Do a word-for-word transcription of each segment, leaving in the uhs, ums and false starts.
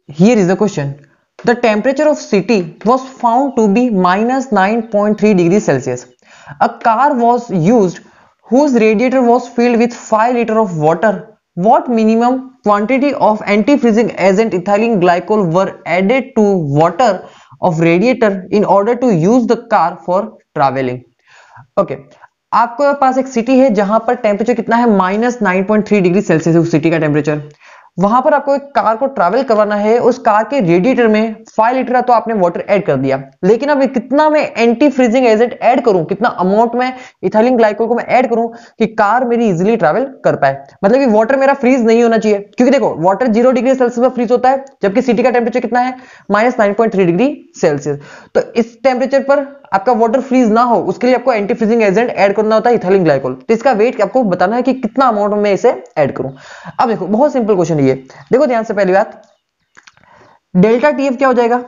Here is the question. The temperature of city was found to be minus nine point three degrees Celsius. A car was used whose radiator was filled with five liter of water. What minimum quantity of anti-freezing agent ethylene glycol were added to water of radiator in order to use the car for traveling? Okay okay. आपके पास एक city है जहां पर temperature कितना है minus nine point three degree Celsius है उस city का टेम्परेचर। वहां पर आपको एक कार को ट्रैवल करवाना है, उस कार के रेडिएटर में फाइव लीटर तो आपने वाटर ऐड कर दिया, लेकिन अब कितना मैं एंटी फ्रीजिंग एजेंट ऐड करूं, कितना अमाउंट में इथाइलिन ग्लाइकोल को मैं ऐड करूं कि कार मेरी इजीली ट्रैवल कर पाए। मतलब कि वाटर मेरा फ्रीज नहीं होना चाहिए, क्योंकि देखो वाटर जीरो डिग्री सेल्सियस पर फ्रीज होता है, जबकि सिटी का टेम्परेचर कितना है minus nine point three degree Celsius. तो इस टेम्परेचर पर आपका वाटर फ्रीज ना हो उसके लिए आपको एंटी फ्रीजिंग एजेंट ऐड करना होता है इथाइलिन ग्लाइकोल। तो इसका वेट आपको बताना है कि कितना अमाउंट में इसे ऐड करूं। अब देखो बहुत सिंपल क्वेश्चन है ये, देखो ध्यान से। पहली बात, डेल्टा टीएफ क्या हो जाएगा,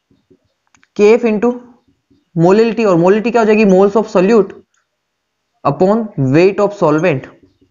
केएफ इंटू मोलिलिटी, और मोलिलिटी क्या हो जाएगी moles of solute upon weight of solvent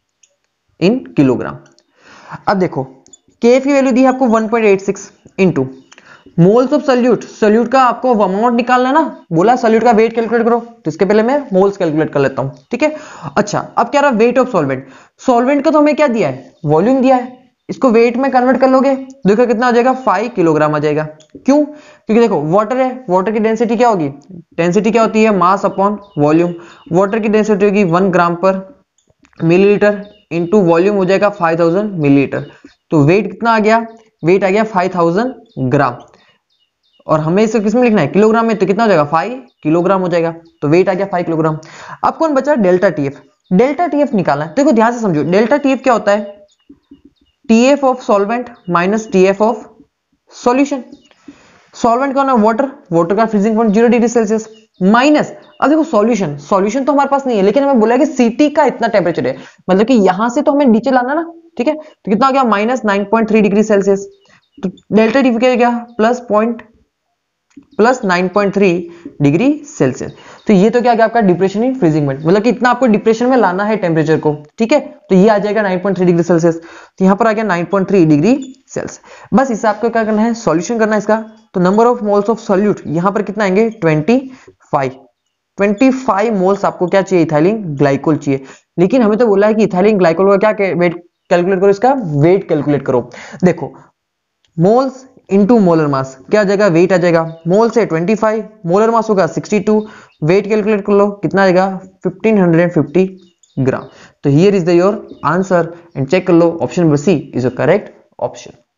in kilogram. अब देखो केएफ की वैल्यू दी है आपको one point eight six into moles of solute, solute का आपको अमाउंट निकालना ना, बोला सोल्यूट का वेट कैलकुलेट करो, तो इसके पहले मैं मोल्स कैलकुलेट कर लेता हूं, ठीक है। अच्छा अब क्या रहा, वेट ऑफ सॉल्वेंट, सॉल्वेंट का तो हमें क्या दिया है वॉल्यूम दिया है, इसको वेट में कन्वर्ट कर लोगे, देखो कितना हो जाएगा फाइव किलोग्राम आ जाएगा। क्यों, क्योंकि देखो वाटर है, वाटर की डेंसिटी क्या होगी, डेंसिटी क्या होती है मास अपॉन वॉल्यूम, वाटर की डेंसिटी होगी one gram per millilitre into volume हो जाएगा फाइव थाउजेंड मिलीलीटर। तो वेट कितना आ गया, वेट आ गया फाइव थाउजेंड ग्राम, और हमें इसे किसमें लिखना है किलोग्राम में, तो कितना हो जाएगा फाइव किलोग्राम हो जाएगा, तो वेट आ गया फाइव किलोग्राम। अब कौन बचा डेल्टा टीएफ, डेल्टा टीएफ निकालना है। देखो ध्यान से समझो, डेल्टा टीएफ क्या होता है, TF of solvent minus TF of solution. Solvent कौन है वाटर, वाटर का freezing point zero degree Celsius minus, अब देखो सॉल्यूशन, सॉल्यूशन तो हमारे पास नहीं है, लेकिन हमें बोला कि सिटी का इतना टेम्परेचर है, मतलब कि यहां से तो हमें नीचे लाना ना, ठीक है। तो कितना हो गया minus nine point three degree Celsius, तो डेल्टा टीएफ क्या हो गया plus point plus nine point three degree Celsius. तो ये तो क्या गया आपका डिप्रेशन इन फ्रीजिंग पॉइंट, मतलब कि इतना आपको डिप्रेशन में लाना है टेम्परेचर को, ठीक है। तो ये आ जाएगा nine point three degree Celsius, तो यहां पर आ गया nine point three degree Celsius. बस इसे आपको क्या करना है सॉल्यूशन करना है इसका। तो number of moles of solute यहां पर कितना आएंगे twenty five, twenty five moles आपको क्या चाहिए इथाइलिन ग्लाइकोल चाहिए, लेकिन हमें तो बोला है कि इथाइलिन ग्लाइकोल का क्या वेट कैलकुलेट करो, इसका वेट कैलकुलेट करो। देखो मोल्स इनटू मोलर मास क्या आ जाएगा, वेट आ जाएगा, मोल से ट्वेंटी फाइव, मोलर मास होगा सिक्सटी टू, वेट कैलकुलेट कर लो कितना आएगा फिफ्टीन फिफ्टी ग्राम। तो here is the your answer and check कर लो option number C is a correct option.